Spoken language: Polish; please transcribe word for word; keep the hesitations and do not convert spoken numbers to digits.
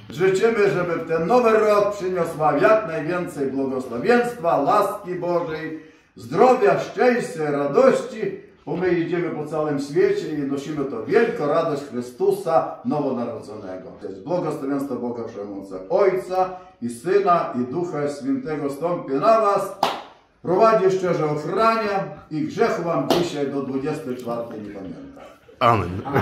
Życzymy, żeby ten nowy rok przyniosła jak najwięcej błogosławieństwa, łaski Bożej, zdrowia, szczęścia, radości, bo my idziemy po całym świecie i nosimy to wielką radość Chrystusa Nowonarodzonego. To jest błogosławieństwo Boga Wszechmocnego, Ojca i Syna i Ducha Świętego stąpi na was, prowadzi szczerze ochrania i grzechu wam dzisiaj do dwudziestej czwartej nie pamiętam. Amen.